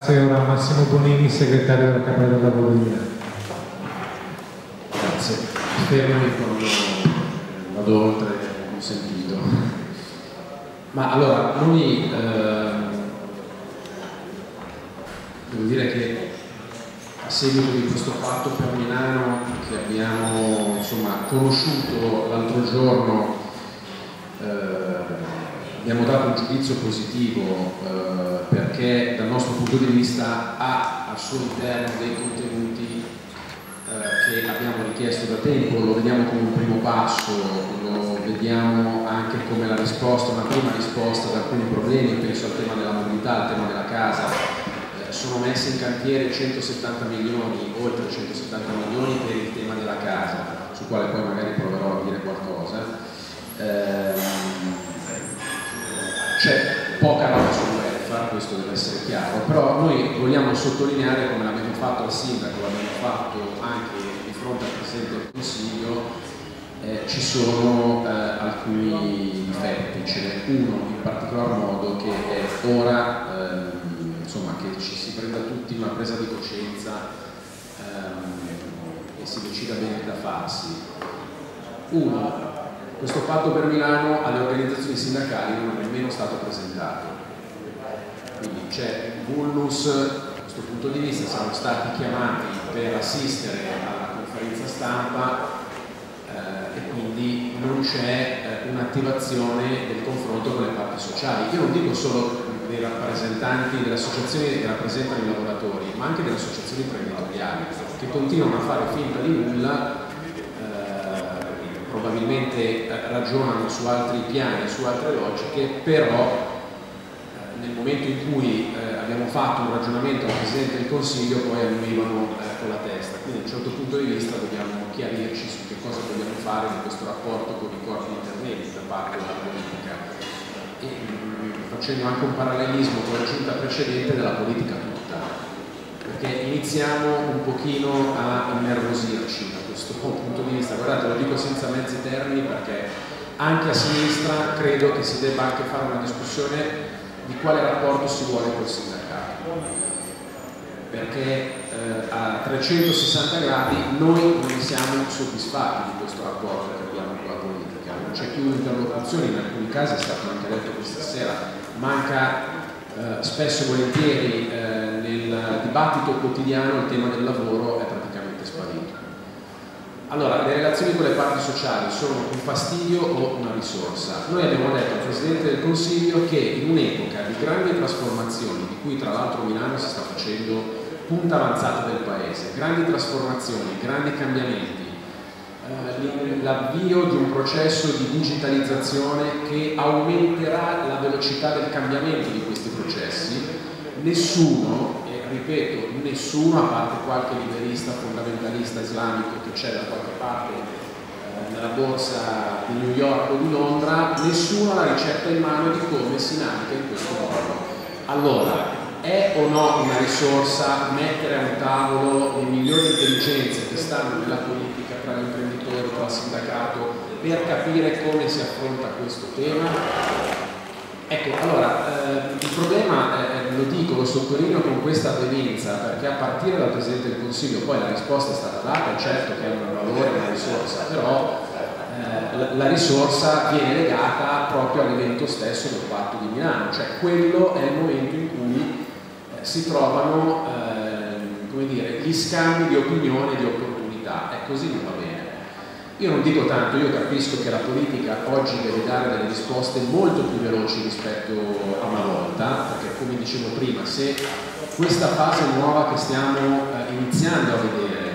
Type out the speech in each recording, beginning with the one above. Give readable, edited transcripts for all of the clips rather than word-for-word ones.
Ora Massimo Bonini, segretario della Camera del Lavoro di Milano. Grazie. Fermi quando vado oltre il consentito. Ma allora, noi devo dire che a seguito di questo fatto per Milano che abbiamo conosciuto l'altro giorno, abbiamo dato un giudizio positivo perché dal nostro punto di vista ha al suo interno dei contenuti che abbiamo richiesto da tempo. Lo vediamo come un primo passo, lo vediamo anche come la risposta, una prima risposta ad alcuni problemi. Penso al tema della mobilità, al tema della casa. Sono messi in cantiere 170 milioni, oltre 170 milioni per il tema della casa, su quale poi magari proverò a dire qualcosa. C'è poca roba sul welfare, questo deve essere chiaro, però noi vogliamo sottolineare, come l'abbiamo fatto al sindaco, l'abbiamo fatto anche di fronte al Presidente del Consiglio, ci sono alcuni difetti. Ce n'è uno in particolar modo che è ora che ci si prenda tutti una presa di coscienza e si decida bene da farsi. Uno, questo fatto per Milano alle organizzazioni sindacali non è nemmeno stato presentato, quindi c'è un vulnus da questo punto di vista. Siamo stati chiamati per assistere alla conferenza stampa e quindi non c'è un'attivazione del confronto con le parti sociali. Io non dico solo dei rappresentanti delle associazioni che rappresentano i lavoratori, ma anche delle associazioni imprenditoriali che continuano a fare finta di nulla. Probabilmente ragionano su altri piani, su altre logiche, però nel momento in cui abbiamo fatto un ragionamento al Presidente del Consiglio poi annuivano con la testa. Quindi da un certo punto di vista dobbiamo chiarirci su che cosa dobbiamo fare di questo rapporto con i corpi intermedi da parte della politica, e facendo anche un parallelismo con la giunta precedente della politica tutta, perché iniziamo un pochino a innervosirci da questo punto di vista. Guardate, lo dico senza mezzi termini, perché anche a sinistra credo che si debba anche fare una discussione di quale rapporto si vuole col sindacato, perché a 360 gradi noi non siamo soddisfatti di questo rapporto che abbiamo con la politica. Non c'è più interlocuzione, in alcuni casi è stato anche detto questa sera, manca spesso e volentieri nel dibattito quotidiano il tema del lavoro è praticamente sparito. Allora, le relazioni con le parti sociali sono un fastidio o una risorsa? Noi abbiamo detto al Presidente del Consiglio che in un'epoca di grandi trasformazioni, di cui tra l'altro Milano si sta facendo punta avanzata del Paese, grandi trasformazioni, grandi cambiamenti, l'avvio di un processo di digitalizzazione che aumenterà la velocità del cambiamento di questi processi, nessuno, e ripeto nessuno, a parte qualche liberista fondamentalista islamico che c'è da qualche parte nella borsa di New York o di Londra, nessuno ha la ricetta in mano di come si naviga in questo modo. Allora, è o no una risorsa mettere a un tavolo le migliori intelligenze che stanno nella politica, tra gli imprenditori, tra il sindacato, per capire come si affronta questo tema? Ecco, allora, il problema, lo dico, lo sottolineo con questa veemenza, perché a partire dal Presidente del Consiglio poi la risposta è stata data, certo che è un valore, una risorsa, però la risorsa viene legata proprio all'evento stesso del Patto di Milano, cioè quello è il momento in cui si trovano come dire, gli scambi di opinione e di opportunità, e così non va bene. Io non dico tanto, io capisco che la politica oggi deve dare delle risposte molto più veloci rispetto a una volta, perché come dicevo prima, se questa fase nuova che stiamo iniziando a vedere,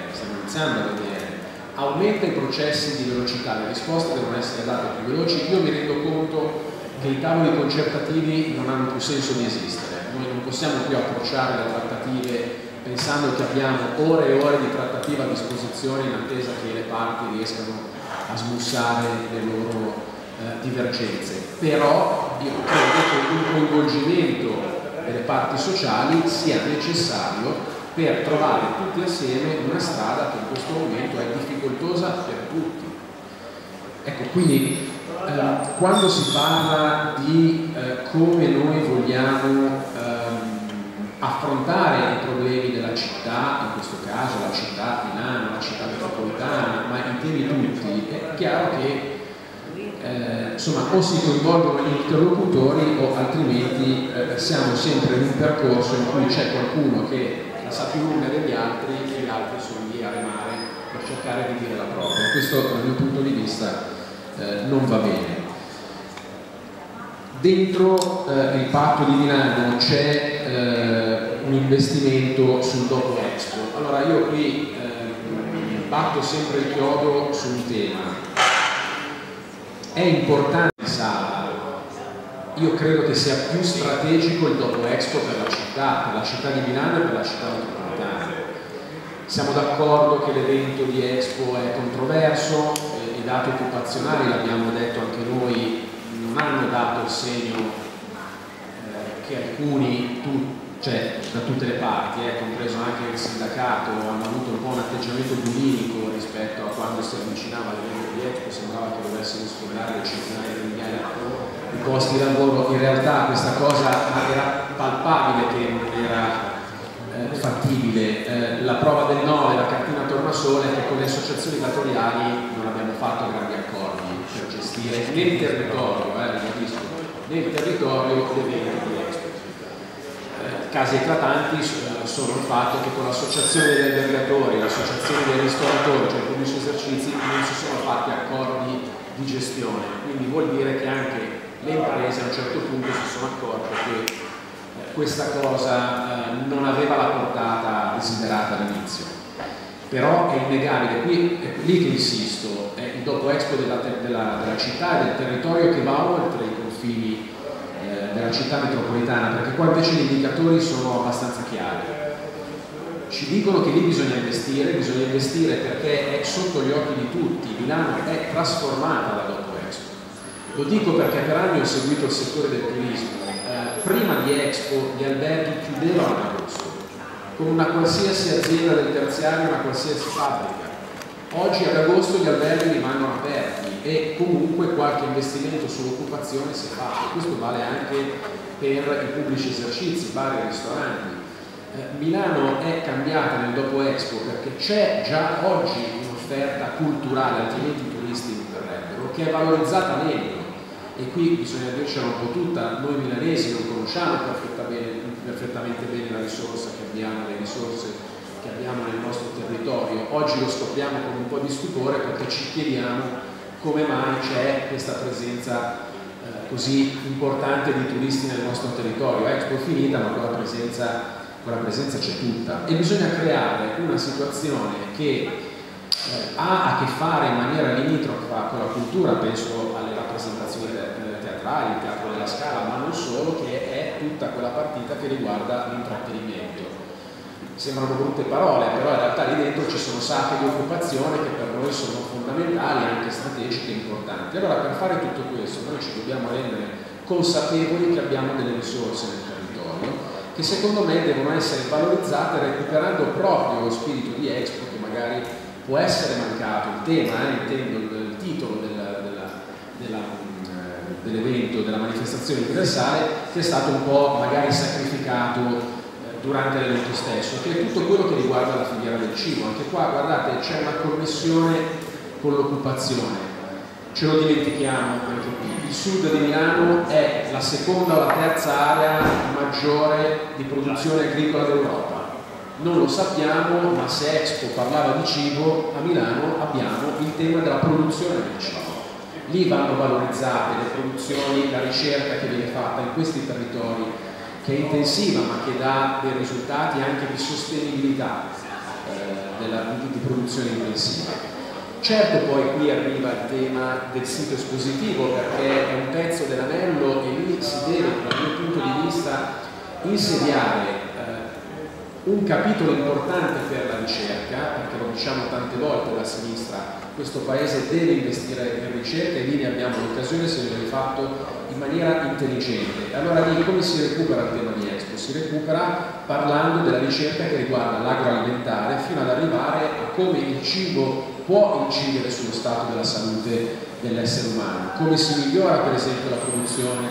aumenta i processi di velocità, le risposte devono essere date più veloci. Io mi rendo conto che i tavoli concertativi non hanno più senso di esistere. Noi non possiamo più approcciare le trattative pensando che abbiamo ore e ore di trattativa a disposizione in attesa che le parti riescano a smussare le loro divergenze. Però io credo che il coinvolgimento delle parti sociali sia necessario per trovare tutti assieme una strada che in questo momento è difficoltosa per tutti. Ecco, quindi quando si parla di come noi vogliamo affrontare i problemi della città, in questo caso la città di Milano, la città metropolitana, ma i temi tutti, è chiaro che insomma, o si coinvolgono gli interlocutori o altrimenti siamo sempre in un percorso in cui c'è qualcuno che la sa più lunga degli altri e gli altri sono lì a remare per cercare di dire la propria. Questo dal mio punto di vista non va bene. Dentro il patto di Milano c'è un investimento sul dopo Expo. Allora io qui batto sempre il chiodo su un tema. È importante in sala, io credo che sia più strategico il dopo Expo per la città di Milano e per la città metropolitana. Siamo d'accordo che l'evento di Expo è controverso, i dati occupazionali, l'abbiamo detto anche noi, non hanno dato il segno che alcuni, cioè da tutte le parti, compreso anche il sindacato, hanno avuto un po' un atteggiamento bulimico rispetto a quando si avvicinava l'evento di Expo, sembrava che dovesse riscoprire le centinaia di migliaia di posti di lavoro. In realtà questa cosa era palpabile che non era fattibile. La prova del 9, la cartina tornasole, è che con le associazioni datoriali non abbiamo fatto grandi accordi per gestire nel territorio, nel territorio l'evento di Expo. Casi eclatanti sono il fatto che con l'associazione degli albergatori, l'associazione dei ristoratori, cioè i pubblici esercizi, non si sono fatti accordi di gestione, quindi vuol dire che anche le imprese a un certo punto si sono accorte che questa cosa non aveva la portata desiderata all'inizio. Però è innegabile, qui è lì che insisto, è il dopo Expo della città e del territorio che va oltre i confini della città metropolitana, perché qua invece gli indicatori sono abbastanza chiari. Ci dicono che lì bisogna investire perché è sotto gli occhi di tutti. Milano è trasformata da dopo Expo. Lo dico perché per anni ho seguito il settore del turismo. Prima di Expo gli alberghi chiudevano ad agosto, con una qualsiasi azienda del terziario, una qualsiasi fabbrica. Oggi ad agosto gli alberghi rimangono aperti e comunque qualche investimento sull'occupazione si è fatto. Questo vale anche per i pubblici esercizi, bar e ristoranti. Milano è cambiata nel dopo Expo perché c'è già oggi un'offerta culturale, altrimenti i turisti non verrebbero, che è valorizzata meglio. E qui bisogna dircela un po' tutta, noi milanesi non conosciamo perfettamente bene la risorsa che abbiamo, le risorse che abbiamo nel nostro territorio. Oggi lo scopriamo con un po' di stupore perché ci chiediamo come mai c'è questa presenza così importante di turisti nel nostro territorio. Expo è finita, ma quella presenza c'è tutta e bisogna creare una situazione che ha a che fare in maniera limitrofa con la cultura, penso alle rappresentazioni teatrali, il teatro della Scala, ma non solo, che è tutta quella partita che riguarda l'intrattenimento. Sembrano brutte parole, però in realtà lì dentro ci sono sacche di occupazione che per noi sono fondamentali, anche strategiche e importanti. Allora per fare tutto questo noi ci dobbiamo rendere consapevoli che abbiamo delle risorse nel territorio che secondo me devono essere valorizzate recuperando proprio lo spirito di Expo, che magari può essere mancato. Il tema, intendo il titolo dell'evento, della manifestazione universale, che è stato un po' magari sacrificato durante l'evento stesso, che è tutto quello che riguarda la filiera del cibo. Anche qua, guardate, c'è una connessione con l'occupazione, ce lo dimentichiamo anche qui. Il sud di Milano è la seconda o la terza area maggiore di produzione agricola d'Europa. Non lo sappiamo, ma se Expo parlava di cibo, a Milano abbiamo il tema della produzione del cibo. Lì vanno valorizzate le produzioni, la ricerca che viene fatta in questi territori, che è intensiva ma che dà dei risultati anche di sostenibilità di produzione intensiva. Certo, poi qui arriva il tema del sito espositivo, perché è un pezzo dell'anello e lì si deve, dal mio punto di vista, insediare un capitolo importante per la ricerca, perché lo diciamo tante volte da sinistra, questo Paese deve investire in ricerca e lì ne abbiamo l'occasione se viene fatto in maniera intelligente. Allora lì come si recupera il tema di Expo? Si recupera parlando della ricerca che riguarda l'agroalimentare fino ad arrivare a come il cibo può incidere sullo stato della salute dell'essere umano, come si migliora per esempio la produzione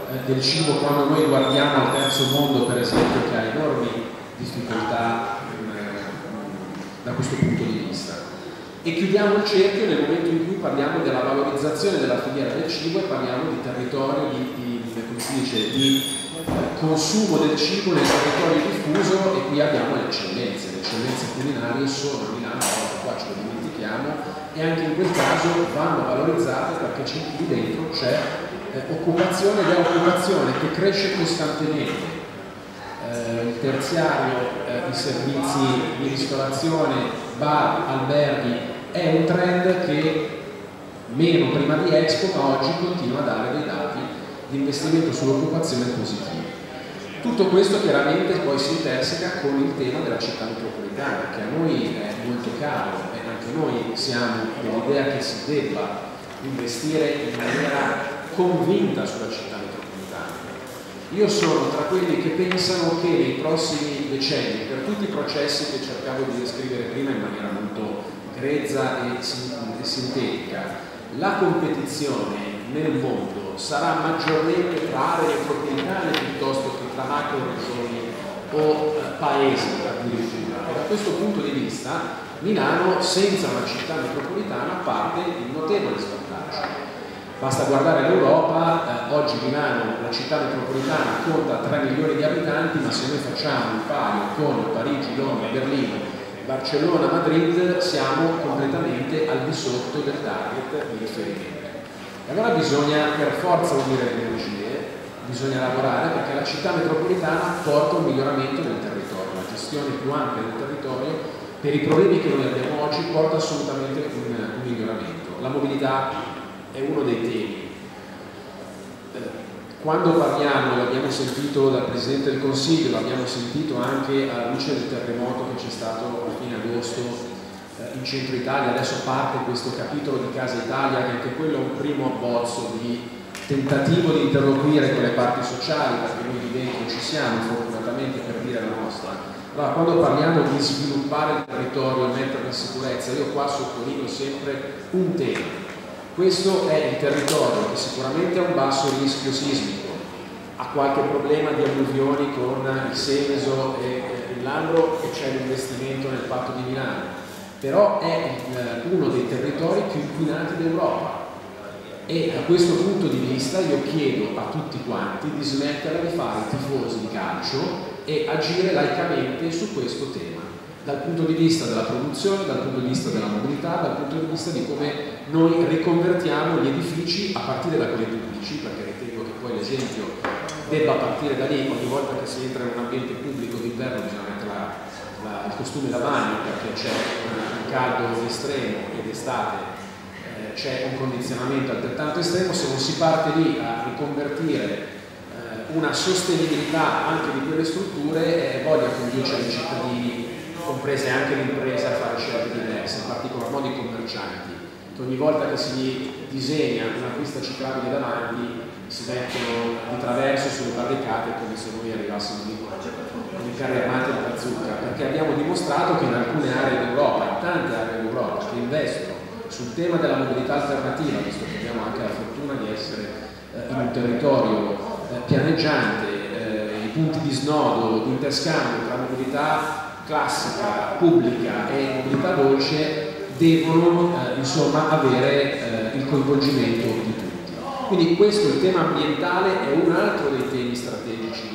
del cibo quando noi guardiamo al terzo mondo, per esempio, che ha enormi difficoltà da questo punto di vista. E chiudiamo il cerchio nel momento in cui parliamo della valorizzazione della filiera del cibo e parliamo di territorio, come si dice, di consumo del cibo nel territorio diffuso, e qui abbiamo le eccellenze culinarie sono a Milano, qua ce lo dimentichiamo, e anche in quel caso vanno valorizzate perché lì dentro c'è occupazione, ed è occupazione che cresce costantemente. Il terziario, i servizi di ristorazione, bar, alberghi, è un trend che meno prima di Expo, ma oggi continua a dare dei dati di investimento sull'occupazione positivi. Tutto questo chiaramente poi si interseca con il tema della città metropolitana, che a noi è molto caro, e anche noi siamo dell'idea che si debba investire in maniera convinta sulla città metropolitana. Io sono tra quelli che pensano che nei prossimi decenni, per tutti i processi che cercavo di descrivere prima in maniera molto grezza e sintetica, la competizione nel mondo sarà maggiormente tra aree metropolitane piuttosto che tra macro regioni o paesi addirittura. E da questo punto di vista Milano, senza una città metropolitana, parte in notevole svantaggio. Basta guardare l'Europa, oggi Milano, la città metropolitana, conta 3 milioni di abitanti, ma se noi facciamo il paio con Parigi, Londra, Berlino, Barcellona, Madrid, siamo completamente al di sotto del target di riferimento. E allora bisogna per forza unire le energie, bisogna lavorare perché la città metropolitana porta un miglioramento del territorio, la gestione più ampia del territorio per i problemi che noi abbiamo oggi porta assolutamente un miglioramento. La mobilità è uno dei temi. Quando parliamo, l'abbiamo sentito dal Presidente del Consiglio, l'abbiamo sentito anche alla luce del terremoto che c'è stato a fine agosto in centro Italia, adesso parte questo capitolo di Casa Italia, che anche quello è un primo abbozzo di tentativo di interloquire con le parti sociali, perché noi lì dentro ci siamo fortunatamente per dire la nostra. Allora, quando parliamo di sviluppare il territorio e metterlo in sicurezza, io qua sottolineo sempre un tema. Questo è il territorio che sicuramente ha un basso rischio sismico, ha qualche problema di alluvioni con il Seveso e il Lambro, e c'è l'investimento nel Patto di Milano, però è uno dei territori più inquinati d'Europa. E da questo punto di vista io chiedo a tutti quanti di smettere di fare i tifosi di calcio e agire laicamente su questo tema, dal punto di vista della produzione, dal punto di vista della mobilità, dal punto di vista di come noi riconvertiamo gli edifici a partire da quelli pubblici, perché ritengo che poi l'esempio debba partire da lì. Ogni volta che si entra in un ambiente pubblico d'inverno bisogna mettere il costume da bagno, perché c'è un caldo estremo ed estate c'è un condizionamento altrettanto estremo. Se non si parte lì a riconvertire una sostenibilità anche di quelle strutture, voglia convincere i cittadini, comprese anche le imprese, a fare scelte diverse, in particolar modo i commercianti, che ogni volta che si disegna una pista ciclabile davanti si mettono di traverso sulle barricate come se noi arrivassimo lì con i carri armati alla zucca, perché abbiamo dimostrato che in alcune aree d'Europa, in tante aree d'Europa che investono sul tema della mobilità alternativa, visto che abbiamo anche la fortuna di essere in un territorio pianeggiante, i punti di snodo, di interscambio tra mobilità classica, pubblica e mobilità dolce devono insomma avere il coinvolgimento di tutti. Quindi questo, il tema ambientale, è un altro dei temi strategici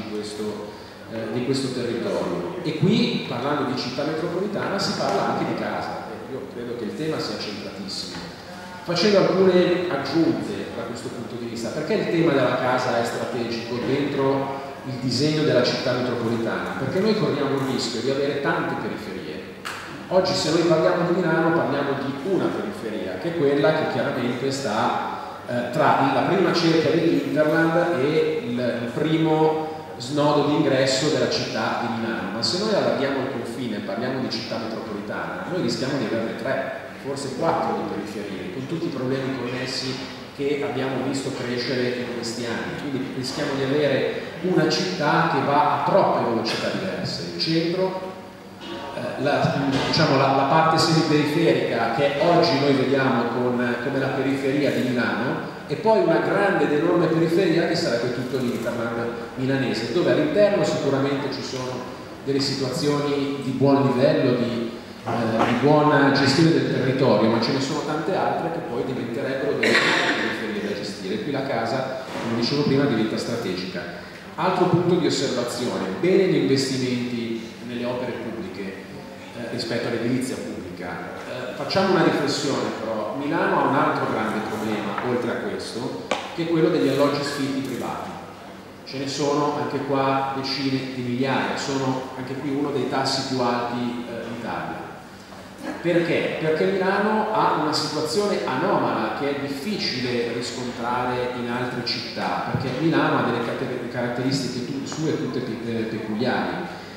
di questo territorio, e qui, parlando di città metropolitana, si parla anche di casa. Io credo che il tema sia centratissimo. Facendo alcune aggiunte da questo punto di vista, perché il tema della casa è strategico dentro il disegno della città metropolitana? Perché noi corriamo il rischio di avere tante periferie. Oggi, se noi parliamo di Milano, parliamo di una periferia, che è quella che chiaramente sta tra la prima cerchia dell'Interland e il primo snodo di ingresso della città di Milano. Ma se noi allarghiamo il confine e parliamo di città metropolitana, noi rischiamo di averne 3, forse 4 di periferie, con tutti i problemi connessi che abbiamo visto crescere in questi anni. Quindi rischiamo di avere una città che va a troppe velocità diverse: il centro, la parte semiperiferica che oggi noi vediamo come la periferia di Milano, e poi una grande ed enorme periferia che sarebbe tutto l'Interland milanese, dove all'interno sicuramente ci sono delle situazioni di buon livello, di buona gestione del territorio, ma ce ne sono tante altre che poi diventerebbero delle periferie da gestire. Qui la casa, come dicevo prima, diventa strategica. Altro punto di osservazione: bene gli investimenti nelle opere pubbliche rispetto all'edilizia pubblica. Facciamo una riflessione però: Milano ha un altro grande problema, oltre a questo, che è quello degli alloggi sfitti privati. Ce ne sono anche qua decine di migliaia, sono anche qui uno dei tassi più alti d'Italia. Perché? Perché Milano ha una situazione anomala che è difficile riscontrare in altre città, perché Milano ha delle caratteristiche sue tutte peculiari.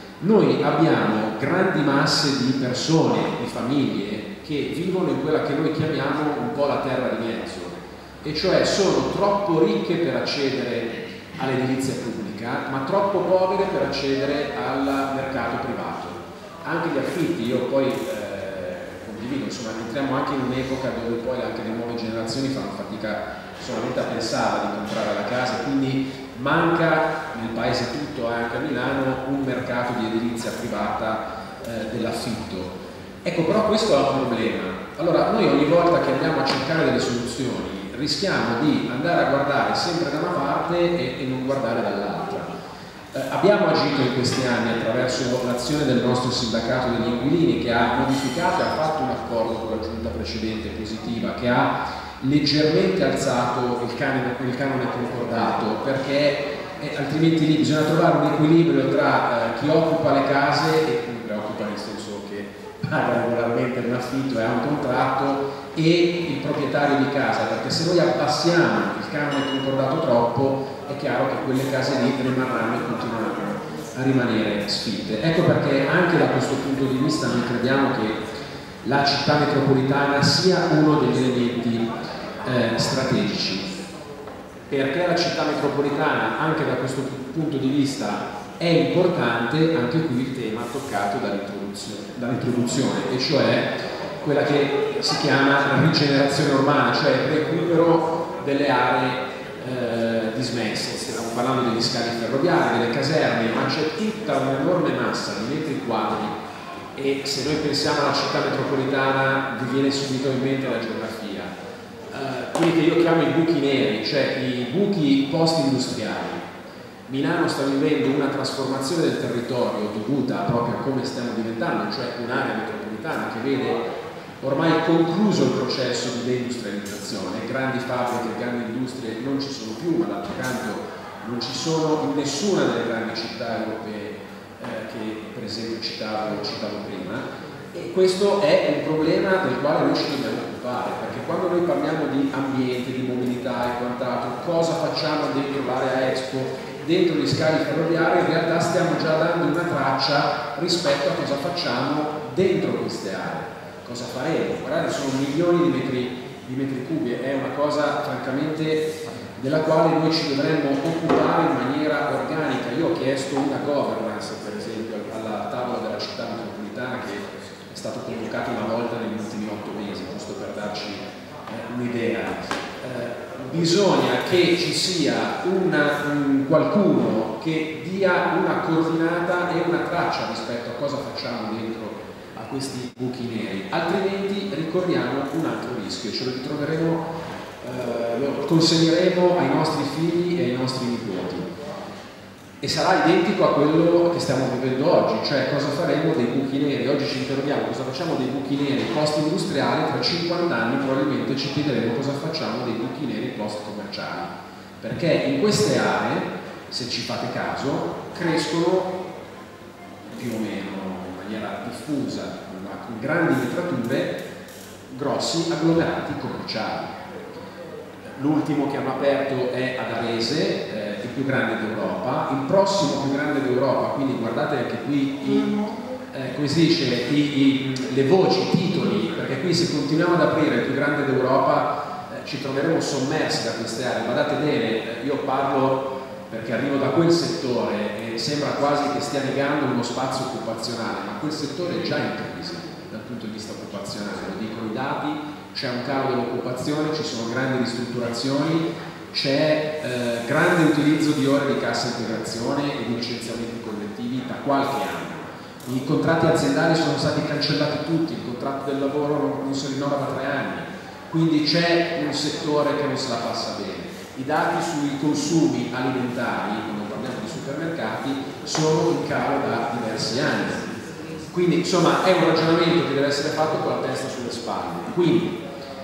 Noi abbiamo grandi masse di persone, di famiglie, che vivono in quella che noi chiamiamo un po' la terra di mezzo, e cioè sono troppo ricche per accedere all'edilizia pubblica, ma troppo povere per accedere al mercato privato. Anche gli affitti, io poi condivido, insomma, entriamo anche in un'epoca dove poi anche le nuove generazioni fanno fatica solamente a pensare di comprare la casa, quindi manca nel paese tutto, anche a Milano, un mercato di edilizia privata dell'affitto. Ecco, però questo è un problema. Allora, noi ogni volta che andiamo a cercare delle soluzioni rischiamo di andare a guardare sempre da una parte e non guardare dall'altra. Abbiamo agito in questi anni attraverso l'azione del nostro sindacato degli inquilini, che ha modificato e ha fatto un accordo con la giunta precedente positiva, che ha leggermente alzato il canone concordato, perché altrimenti lì bisogna trovare un equilibrio tra chi occupa le case, e chi occupa nel senso che paga regolarmente un affitto e ha un contratto, e il proprietario di casa, perché se noi abbassiamo il canone concordato troppo è chiaro che quelle case lì rimarranno e continueranno a rimanere sfitte. Ecco perché anche da questo punto di vista noi crediamo che la città metropolitana sia uno degli elementi strategici. Perché la città metropolitana, anche da questo punto di vista, è importante anche qui il tema toccato dall'introduzione, e cioè quella che si chiama rigenerazione urbana, cioè il recupero delle aree dismesse. Stiamo parlando degli scavi ferroviari, delle caserme, ma c'è tutta un'enorme massa di metri quadri, e se noi pensiamo alla città metropolitana vi viene subito in mente la geografia, quelli che io chiamo i buchi neri, cioè i buchi post-industriali. Milano sta vivendo una trasformazione del territorio dovuta proprio a come stiamo diventando, cioè un'area metropolitana che vede ormai concluso il processo di deindustrializzazione. Grandi fabbriche, grandi industrie non ci sono più, ma d'altro canto non ci sono in nessuna delle grandi città europee che per esempio citavo prima, e questo è un problema del quale noi ci dobbiamo occupare, perché quando noi parliamo di ambiente, di mobilità e quant'altro, cosa facciamo dentro l'area Expo, dentro gli scavi ferroviari, in realtà stiamo già dando una traccia rispetto a cosa facciamo dentro queste aree. Cosa faremo? Guardate, sono milioni di metri cubi, è una cosa francamente della quale noi ci dovremmo occupare in maniera organica. Io ho chiesto una governance, per esempio, alla tavola della città metropolitana, che è stato convocato una volta negli ultimi 8 mesi, giusto per darci un'idea. Bisogna che ci sia qualcuno che dia una coordinata e una traccia rispetto a cosa facciamo dentro a questi buchi neri, altrimenti ricorriamo un altro rischio, ce lo ritroveremo, lo consegneremo ai nostri figli e ai nostri nipoti, e sarà identico a quello che stiamo vivendo oggi, cioè cosa faremo dei buchi neri. Oggi ci interroghiamo cosa facciamo dei buchi neri post-industriali, tra 50 anni probabilmente ci chiederemo cosa facciamo dei buchi neri post-commerciali, perché in queste aree, se ci fate caso, crescono più o meno in maniera diffusa, con grandi metrature, grossi agglomerati commerciali. L'ultimo che hanno aperto è ad Arese, il più grande d'Europa, il prossimo più grande d'Europa, quindi guardate anche qui come si dice, le voci, i titoli, perché qui se continuiamo ad aprire il più grande d'Europa ci troveremo sommersi da queste aree. Guardate bene, io parlo perché arrivo da quel settore, che sembra quasi che stia negando uno spazio occupazionale, ma quel settore è già in crisi dal punto di vista occupazionale, lo dicono i dati, c'è un calo dell'occupazione, ci sono grandi ristrutturazioni, c'è grande utilizzo di ore di cassa integrazione e di licenziamenti collettivi da qualche anno. I contratti aziendali sono stati cancellati tutti, il contratto del lavoro non si rinnova da 3 anni, quindi c'è un settore che non se la passa bene. I dati sui consumi alimentari, quando parliamo di supermercati, sono in calo da diversi anni. Quindi insomma è un ragionamento che deve essere fatto con la testa sulle spalle. Quindi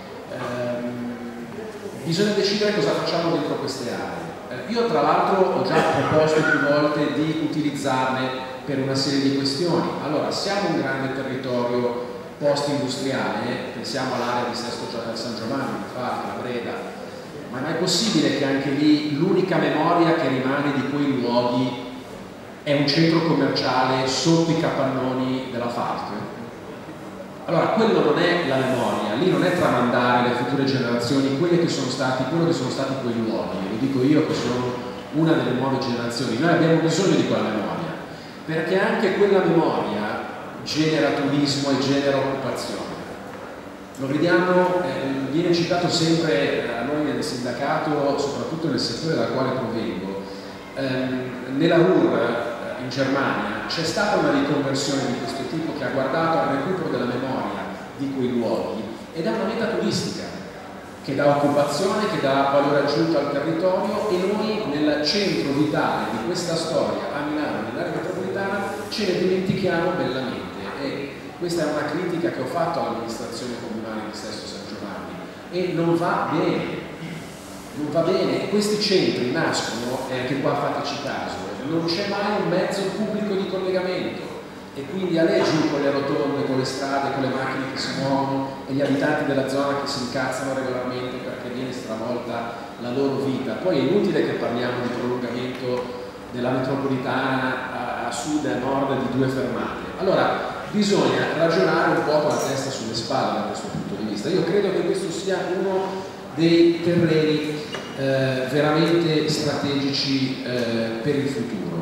bisogna decidere cosa facciamo dentro queste aree. Io tra l'altro ho già proposto più volte di utilizzarne per una serie di questioni. Allora, siamo un grande territorio post-industriale, pensiamo all'area di Sesto San Giovanni, Falca, Breda, ma non è possibile che anche lì l'unica memoria che rimane di quei luoghi è un centro commerciale sotto i capannoni della Falca? Allora, quello non è la memoria, lì non è tramandare le future generazioni quello che sono stati quei luoghi, lo dico io che sono una delle nuove generazioni. Noi abbiamo bisogno di quella memoria, perché anche quella memoria genera turismo e genera occupazione. Lo vediamo, viene citato sempre a noi nel sindacato, soprattutto nel settore dal quale provengo. Nella Ruhr in Germania c'è stata una riconversione di questo tipo che ha guardato al recupero della memoria di quei luoghi ed è una meta turistica che dà occupazione, che dà valore aggiunto al territorio, e noi nel centro vitale di questa storia a Milano, nell'area metropolitana, ce ne dimentichiamo bellamente. E questa è una critica che ho fatto all'amministrazione comunale di Sesto San Giovanni, e non va bene. Non va bene, questi centri nascono, e anche qua fateci caso, non c'è mai un mezzo pubblico di collegamento, e quindi a lei giù con le rotonde, con le strade, con le macchine che si muovono e gli abitanti della zona che si incazzano regolarmente perché viene stravolta la loro vita. Poi è inutile che parliamo di prolungamento della metropolitana a sud e a nord di 2 fermate. Allora bisogna ragionare un po' con la testa sulle spalle da questo punto di vista. Io credo che questo sia uno dei terreni veramente strategici per il futuro.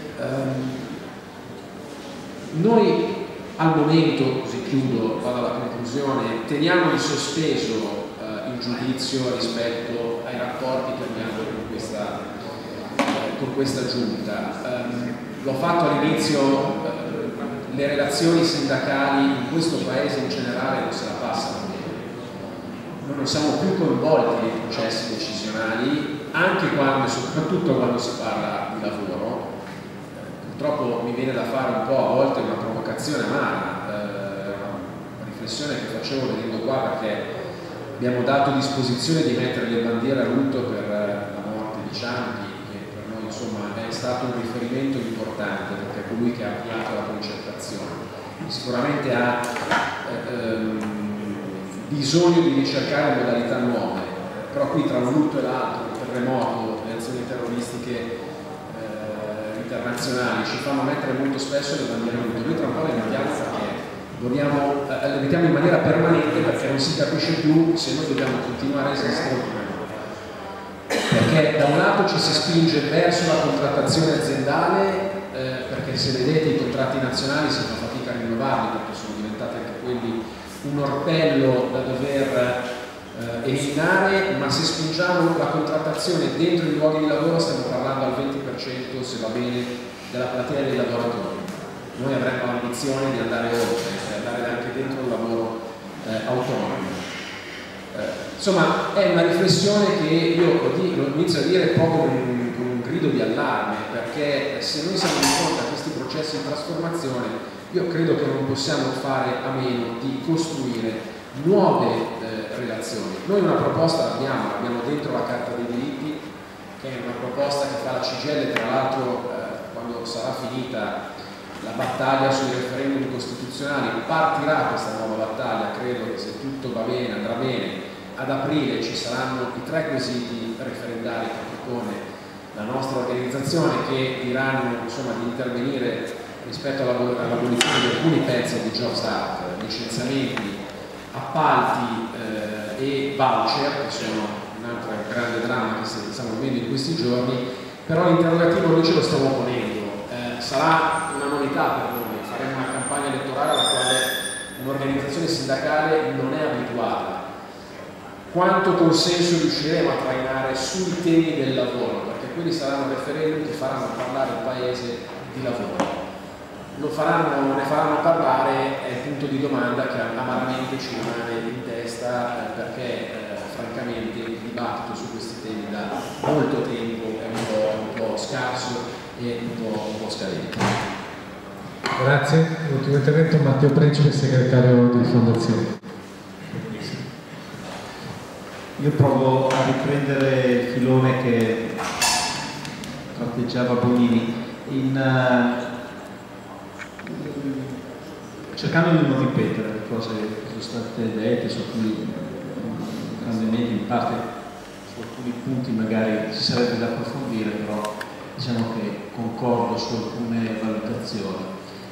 Noi al momento, così chiudo, vado alla conclusione, teniamo in sospeso il giudizio rispetto ai rapporti che abbiamo con questa giunta. L'ho fatto all'inizio, le relazioni sindacali in questo paese in generale non se la passano bene. Noi non siamo più coinvolti nei processi decisionali, anche quando, soprattutto quando si parla di lavoro. Purtroppo mi viene da fare un po' a volte una provocazione amara, una riflessione che facevo venendo qua, perché abbiamo dato disposizione di mettere le bandiere a lutto per la morte di Ciampi, che per noi insomma è stato un riferimento importante, perché è colui che ha avviato la concertazione. Sicuramente ha bisogno di ricercare modalità nuove, però qui tra un lutto e l'altro, il terremoto, le azioni terroristiche internazionali ci fanno mettere molto spesso le bandiere a lutto. Noi tra un po' le mettiamo perché le mettiamo in maniera permanente, perché non si capisce più se noi dobbiamo continuare a esistere oppure no. Perché da un lato ci si spinge verso la contrattazione aziendale, perché se vedete i contratti nazionali si fa fatica a rinnovarli, perché sono diventati anche quelli un orpello da dover eliminare, ma se spingiamo la contrattazione dentro i luoghi di lavoro stiamo parlando al 20%, se va bene, della platea dei lavoratori. Noi avremmo l'ambizione di andare oltre, andare anche dentro il lavoro autonomo. Insomma, è una riflessione che io lo inizio a dire proprio con un grido di allarme, perché se noi siamo di fronte a questi processi di trasformazione, io credo che non possiamo fare a meno di costruire nuove relazioni. Noi una proposta l'abbiamo dentro la Carta dei diritti, che è una proposta che fa la CGIL, tra l'altro quando sarà finita la battaglia sui referendum costituzionali partirà questa nuova battaglia, credo che se tutto va bene, andrà bene, ad aprile ci saranno i 3 quesiti referendari che propone la nostra organizzazione, che diranno insomma di intervenire rispetto all'abolizione di alcuni pezzi di Jobs Act, licenziamenti, appalti e voucher, che sono un altro grande dramma che stiamo vivendo in questi giorni. Però l'interrogativo noi ce lo stiamo ponendo, sarà una novità per noi, faremo una campagna elettorale alla quale un'organizzazione sindacale non è abituata. Quanto consenso riusciremo a trainare sui temi del lavoro, perché quelli saranno referendum che faranno parlare il Paese di lavoro. Ne faranno parlare, è il punto di domanda che amaramente ci rimane in testa, perché francamente il dibattito su questi temi da molto tempo è un po' scarso e un po' scadente. Grazie. Ultimo intervento Matteo Principe, segretario di Fondazione. Io provo a riprendere il filone che tratteggiava Bonini cercando di non ripetere le cose che sono state dette, su cui grandemente in parte su alcuni punti magari ci sarebbe da approfondire, però diciamo che concordo su alcune valutazioni.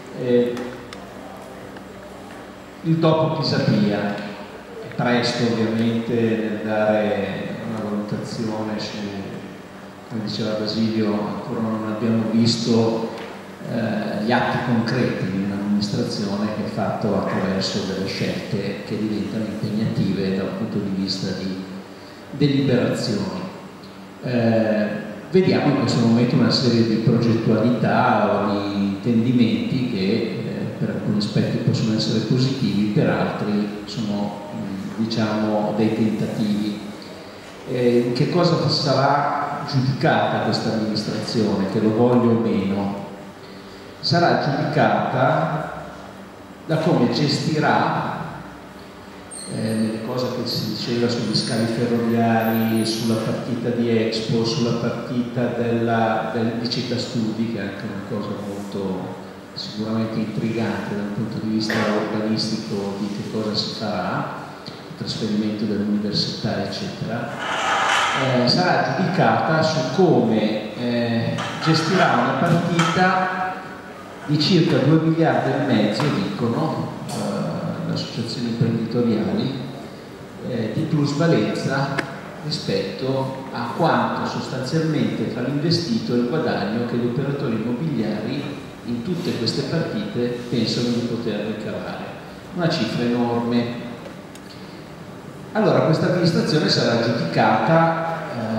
Il dopo Pisapia, è presto ovviamente nel dare una valutazione su, come diceva Basilio, ancora non abbiamo visto gli atti concreti di un'amministrazione che è fatto attraverso delle scelte che diventano impegnative dal punto di vista di deliberazioni. Vediamo in questo momento una serie di progettualità o di intendimenti che per alcuni aspetti possono essere positivi, per altri sono diciamo dei tentativi. Che cosa sarà giudicata questa amministrazione, che lo voglia o meno? Sarà giudicata da come gestirà le cose che si diceva sugli scavi ferroviari, sulla partita di Expo, sulla partita di Città Studi, che è anche una cosa molto sicuramente intrigante dal punto di vista urbanistico di che cosa si farà, il trasferimento dell'università eccetera. Sarà giudicata su come gestirà una partita di circa 2 miliardi e mezzo, dicono le associazioni imprenditoriali, di plusvalenza rispetto a quanto sostanzialmente fa l'investito e il guadagno che gli operatori immobiliari in tutte queste partite pensano di poter ricavare. Una cifra enorme. Allora questa amministrazione sarà giudicata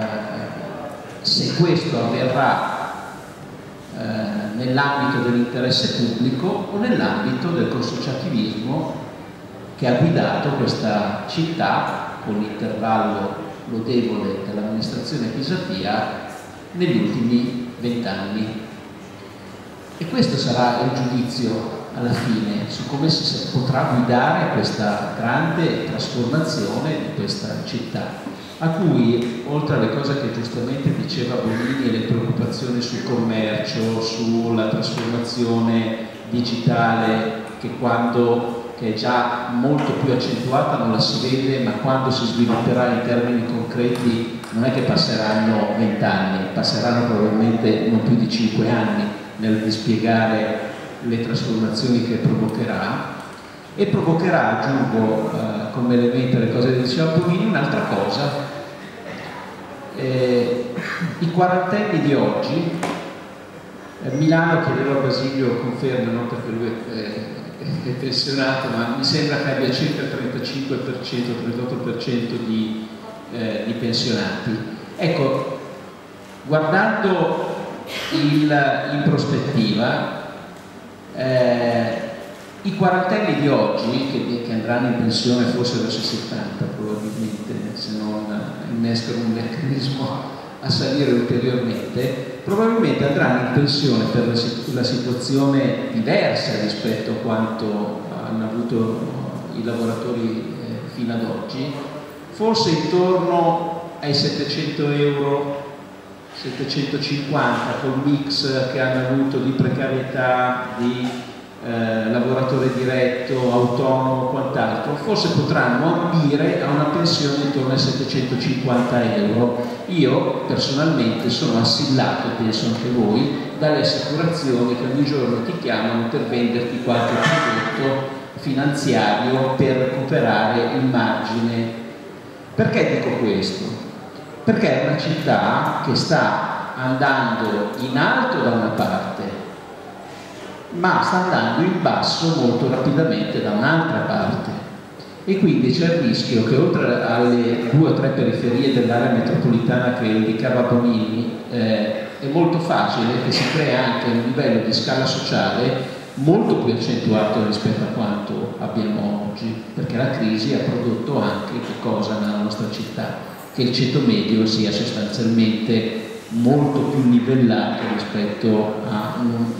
se questo avverrà nell'ambito dell'interesse pubblico o nell'ambito del consociativismo che ha guidato questa città con l'intervallo lodevole dell'amministrazione Pisapia negli ultimi 20 anni. E questo sarà il giudizio alla fine su come si potrà guidare questa grande trasformazione di questa città, a cui, oltre alle cose che giustamente diceva Bonini e le preoccupazioni sul commercio, sulla trasformazione digitale che è già molto più accentuata, non la si vede, ma quando si svilupperà in termini concreti non è che passeranno 20 anni, passeranno probabilmente non più di 5 anni nel dispiegare le trasformazioni che provocherà, e provocherà, aggiungo come elemento le cose che diceva Bonini, un'altra cosa. I quarantenni di oggi, Milano, chiedeva a Basilio conferma, non perché lui è pensionato, ma mi sembra che abbia circa il 35%, 38% di pensionati. Ecco, guardando in prospettiva, i quarantenni di oggi che andranno in pensione forse verso 70 probabilmente, se non innescano un meccanismo a salire ulteriormente, probabilmente andranno in pensione per la situazione diversa rispetto a quanto hanno avuto i lavoratori fino ad oggi, forse intorno ai 700 euro, 750 col mix che hanno avuto di precarietà, di lavoratore diretto, autonomo, quant'altro, forse potranno ambire a una pensione intorno ai 750 euro. Io personalmente sono assillato, penso anche voi, dalle assicurazioni che ogni giorno ti chiamano per venderti qualche prodotto finanziario per recuperare il margine. Perché dico questo? Perché è una città che sta andando in alto da una parte, ma sta andando in basso molto rapidamente da un'altra parte, e quindi c'è il rischio che oltre alle 2 o 3 periferie dell'area metropolitana che indicava Bonini, è molto facile che si crea anche un livello di scala sociale molto più accentuato rispetto a quanto abbiamo oggi, perché la crisi ha prodotto anche che cosa nella nostra città? Che il ceto medio sia sostanzialmente molto più livellato rispetto a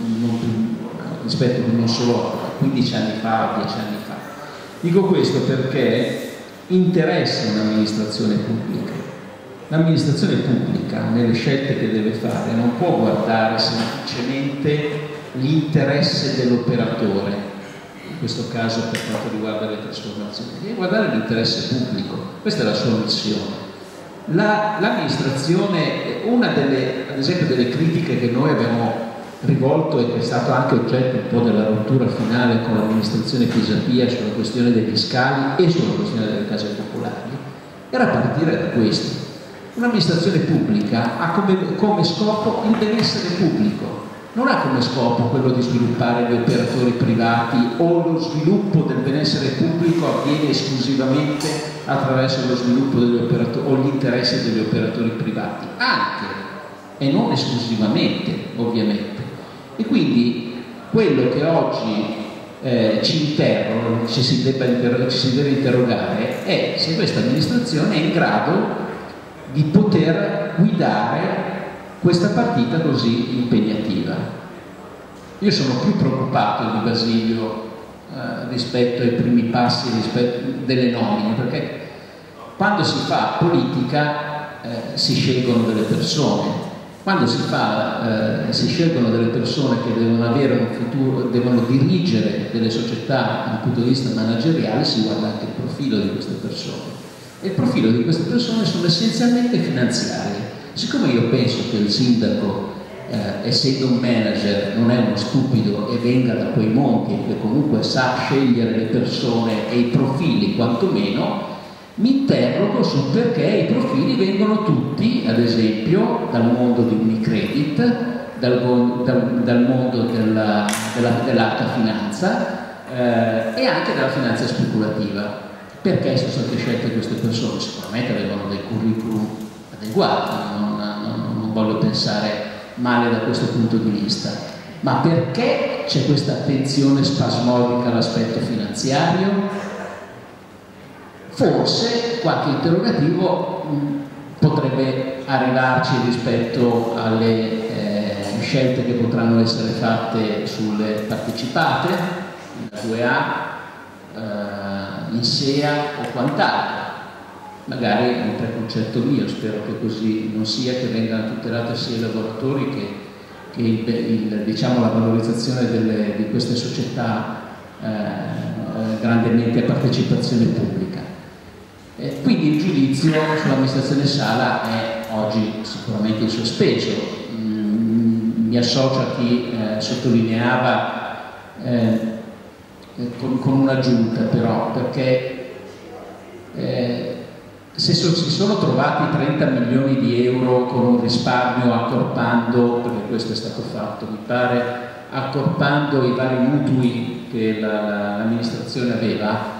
non solo a 15 anni fa o 10 anni fa. Dico questo perché interessa un'amministrazione pubblica. L'amministrazione pubblica nelle scelte che deve fare non può guardare semplicemente l'interesse dell'operatore, in questo caso per quanto riguarda le trasformazioni, deve guardare l'interesse pubblico, questa è la sua missione. L'amministrazione, una delle, ad esempio, delle critiche che noi abbiamo rivolto e che è stato anche oggetto un po' della rottura finale con l'amministrazione Pisapia sulla questione degli scali e sulla questione delle case popolari, era partire da questo. Un'amministrazione pubblica ha come scopo il benessere pubblico, non ha come scopo quello di sviluppare gli operatori privati, o lo sviluppo del benessere pubblico avviene esclusivamente attraverso lo sviluppo degli operatori o gli interessi degli operatori privati, anche e non esclusivamente ovviamente. E quindi quello che oggi ci si deve interrogare è se questa amministrazione è in grado di poter guidare questa partita così impegnativa. Io sono più preoccupato di Basilio rispetto ai primi passi delle nomine, perché quando si fa politica si scelgono delle persone. Quando si scelgono delle persone che devono avere un futuro, devono dirigere delle società dal punto di vista manageriale, si guarda anche il profilo di queste persone. E il profilo di queste persone sono essenzialmente finanziarie. Siccome io penso che il sindaco, essendo un manager, non è uno stupido e venga da quei mondi e che comunque sa scegliere le persone e i profili quantomeno, mi interrogo sul perché i profili vengono tutti, ad esempio, dal mondo di Unicredit, dal mondo dell'alta finanza e anche dalla finanza speculativa. Perché sono state scelte queste persone? Sicuramente avevano dei curriculum adeguati, non voglio pensare male da questo punto di vista, ma perché c'è questa attenzione spasmodica all'aspetto finanziario? Forse qualche interrogativo potrebbe arrivarci rispetto alle scelte che potranno essere fatte sulle partecipate, in 2A, in SEA o quant'altro. Magari è un preconcetto mio, spero che così non sia, che vengano tutelati sia i lavoratori che diciamo, la valorizzazione di queste società grandemente a partecipazione pubblica. Quindi il giudizio sull'amministrazione Sala è oggi sicuramente in sospeso. Mi associo a chi sottolineava con un'aggiunta però, perché se si sono trovati 30 milioni di euro con un risparmio accorpando, perché questo è stato fatto, mi pare, accorpando i vari mutui che l'amministrazione aveva,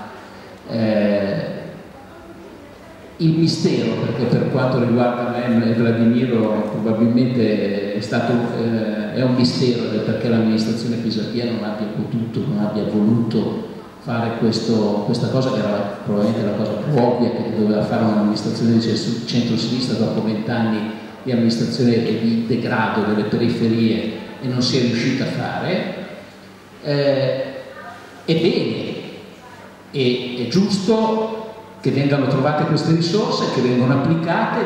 il mistero, perché per quanto riguarda me e Vladimiro probabilmente è un mistero del perché l'amministrazione Pisapia non abbia potuto, non abbia voluto fare questa cosa, che era probabilmente la cosa più ovvia che doveva fare un'amministrazione di centro-sinistra dopo 20 anni di amministrazione e di degrado delle periferie, e non si è riuscita a fare. È bene, è giusto che vengano trovate queste risorse, che vengono applicate.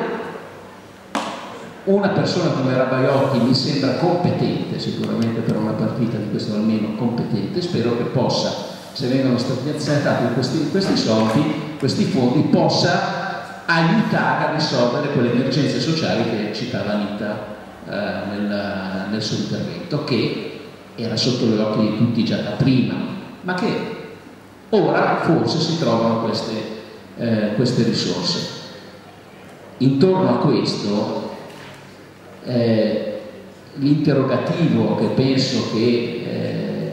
Una persona come Rabaiotti mi sembra competente, sicuramente per una partita di questo almeno competente, spero che possa, se vengono stati azzettati questi soldi, questi fondi, possa aiutare a risolvere quelle emergenze sociali che citava Anita nel suo intervento, che era sotto gli occhi di tutti già da prima, ma che ora forse si trovano queste risorse. Intorno a questo l'interrogativo che penso che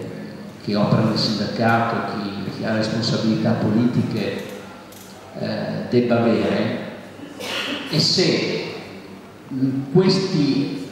chi opera nel sindacato, chi ha responsabilità politiche debba avere, e se questi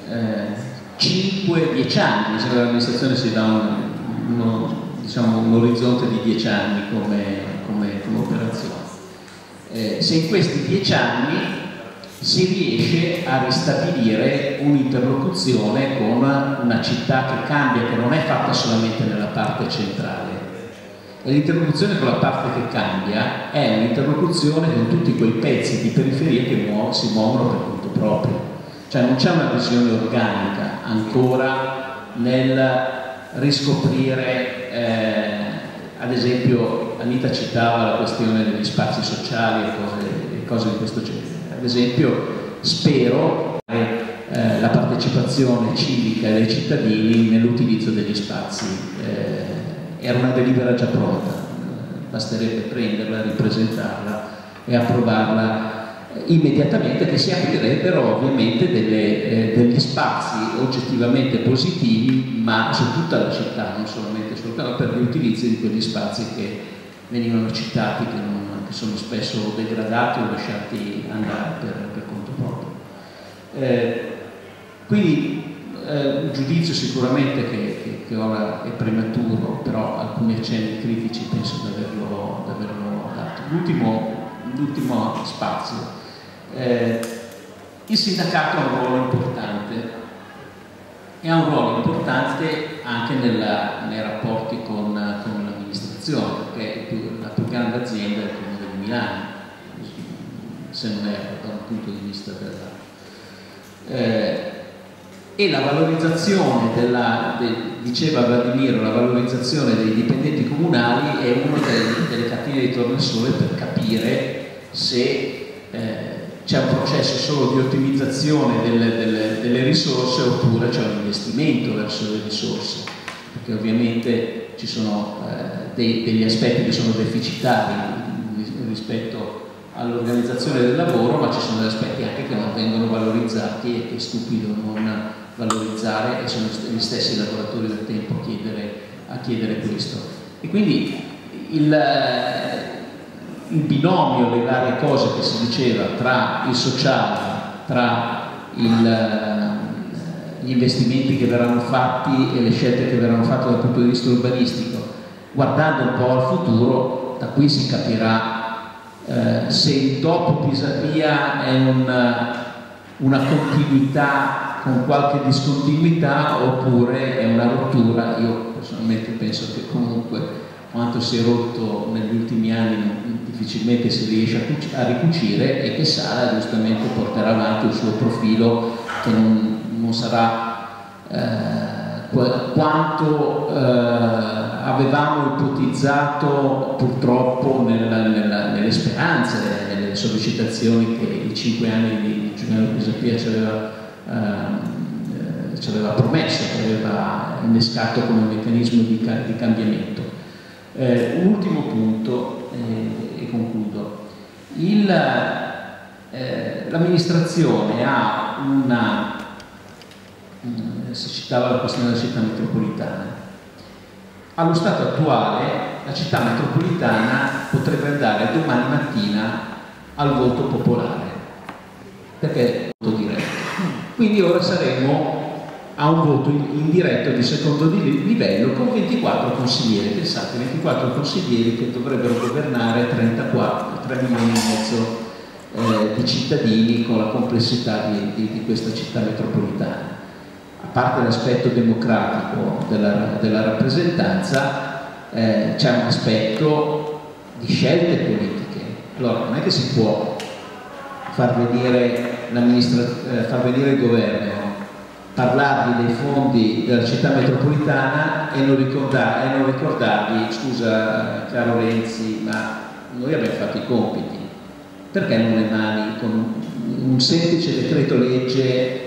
5-10 anni, mi sembra che l'amministrazione si dà diciamo, un orizzonte di 10 anni come operazione, se in questi 10 anni si riesce a ristabilire un'interlocuzione con una città che cambia, che non è fatta solamente nella parte centrale. E l'interlocuzione con la parte che cambia è un'interlocuzione con tutti quei pezzi di periferia che si muovono per conto proprio. Cioè non c'è una visione organica ancora nel riscoprire, ad esempio Anita citava la questione degli spazi sociali e cose di questo genere. Ad esempio spero la partecipazione civica dei cittadini nell'utilizzo degli spazi. Era una delibera già pronta, basterebbe prenderla, ripresentarla e approvarla immediatamente, che si aprirebbero ovviamente degli spazi oggettivamente positivi, ma su tutta la città, non solamente sul canale, per gli utilizzi di quegli spazi che venivano citati, che sono spesso degradati o lasciati andare per conto proprio. Quindi un giudizio sicuramente che ora è prematuro, però alcuni accenni critici penso di averlo dato. L'ultimo spazio. Il sindacato ha un ruolo importante e ha un ruolo importante anche nei rapporti con l'amministrazione, perché la più grande azienda è il Comune di Milano, se non è da un punto di vista e la valorizzazione diceva Vladimiro, la valorizzazione dei dipendenti comunali è una delle cartine di tornasole per capire se c'è un processo solo di ottimizzazione delle risorse oppure c'è un investimento verso le risorse, perché ovviamente ci sono degli aspetti che sono deficitari rispetto all'organizzazione del lavoro, ma ci sono degli aspetti anche che non vengono valorizzati e che è stupido non valorizzare, e sono gli stessi lavoratori del tempo a chiedere questo. E quindi il binomio, le varie cose che si diceva tra il sociale, tra gli investimenti che verranno fatti e le scelte che verranno fatte dal punto di vista urbanistico, guardando un po' al futuro, da qui si capirà se il dopo Pisapia è una continuità con qualche discontinuità oppure è una rottura. Io personalmente penso che comunque quanto si è rotto negli ultimi anni difficilmente si riesce a ricucire, e che Sala giustamente porterà avanti il suo profilo, che non sarà quanto avevamo ipotizzato purtroppo nelle speranze, nelle sollecitazioni che i 5 anni di Giuliano Pisapia ci aveva promesso, che aveva innescato come meccanismo di cambiamento. Un ultimo punto e concludo. L'amministrazione ha si citava la questione della città metropolitana. Allo stato attuale la città metropolitana potrebbe andare domani mattina al voto popolare, perché è un voto diretto. Quindi ora saremo a un voto indiretto di secondo livello con 24 consiglieri. Pensate, 24 consiglieri che dovrebbero governare 3 milioni e mezzo di cittadini, con la complessità di questa città metropolitana. A parte l'aspetto democratico della rappresentanza, c'è un aspetto di scelte politiche. Allora non è che si può far venire il governo, parlargli dei fondi della città metropolitana e non ricordargli: scusa caro Renzi, ma noi abbiamo fatto i compiti, perché non emani con un semplice decreto legge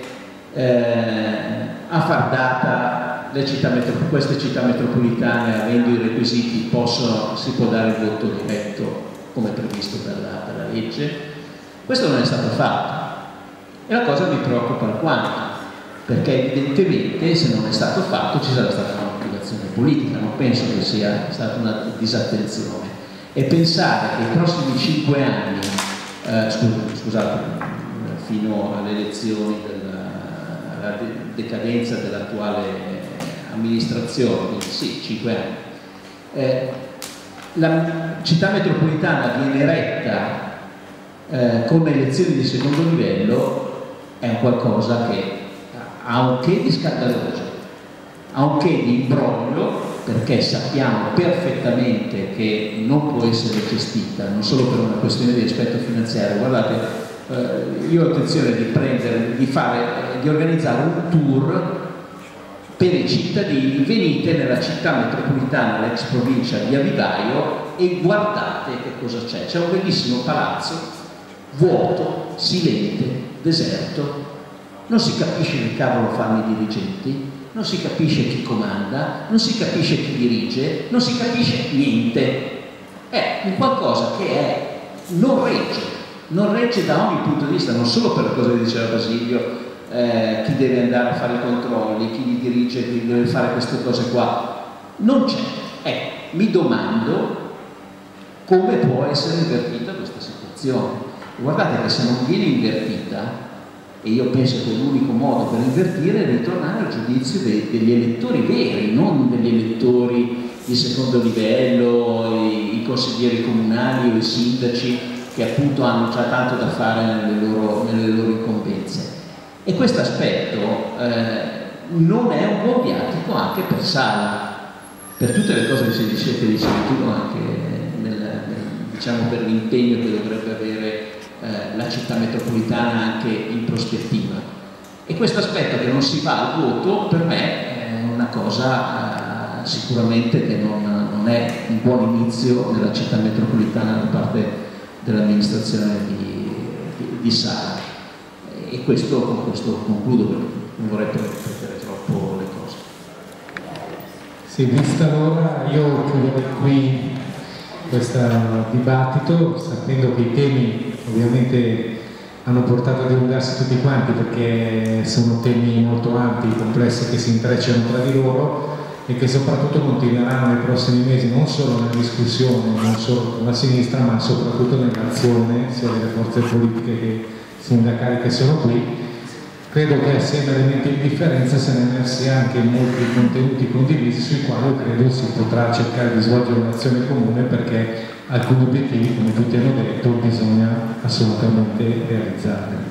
a far data queste città metropolitane, avendo i requisiti, si può dare il voto diretto come previsto dalla legge? Questo non è stato fatto e la cosa mi preoccupa alquanto, perché evidentemente se non è stato fatto ci sarà stata una motivazione politica, non penso che sia stata una disattenzione. E pensare che i prossimi 5 anni, scusate, fino alle elezioni, alla decadenza dell'attuale amministrazione, quindi sì, 5 anni, la città metropolitana viene retta con elezioni di secondo livello, è un qualcosa che ha un che di scandaloso, ha un che di imbroglio, perché sappiamo perfettamente che non può essere gestita non solo per una questione di aspetto finanziario. Guardate, io ho intenzione di organizzare un tour per i cittadini. Venite nella città metropolitana, l'ex provincia di Avivaio, e guardate che cosa c'è. C'è un bellissimo palazzo vuoto, silente, deserto, non si capisce che cavolo fanno i dirigenti, non si capisce chi comanda, non si capisce chi dirige, non si capisce niente. È un qualcosa che non regge da ogni punto di vista, non solo per cosa diceva Basilio, chi deve andare a fare i controlli, chi li dirige, chi deve fare queste cose qua. Non c'è. Mi domando come può essere invertita questa situazione. Guardate che se non viene invertita, e io penso che l'unico modo per invertire è ritornare al giudizio degli elettori veri, non degli elettori di secondo livello, i consiglieri comunali o i sindaci che appunto hanno già tanto da fare nelle loro incombenze. E questo aspetto non è un buon viatico anche per Sala, per tutte le cose che dicevi tu, anche diciamo per l'impegno che dovrebbe avere la città metropolitana anche in prospettiva. E questo aspetto che non si va al voto per me è una cosa sicuramente che non è un buon inizio nella città metropolitana da parte dell'amministrazione di Sala. E con questo concludo, perché non vorrei ripetere troppo le cose. Sì, vista l'ora, io chiuderei qui questo dibattito, sapendo che i temi ovviamente hanno portato a dilungarsi tutti quanti, perché sono temi molto ampi, complessi, che si intrecciano tra di loro e che soprattutto continueranno nei prossimi mesi, non solo nella discussione, non solo con la sinistra, ma soprattutto nell'azione sia delle forze politiche che sindacali che sono qui. Credo che assieme a elementi di differenza se ne emersi anche molti contenuti condivisi sui quali credo si potrà cercare di svolgere un'azione comune, perché alcuni obiettivi, come tutti hanno detto, bisogna assolutamente realizzarli.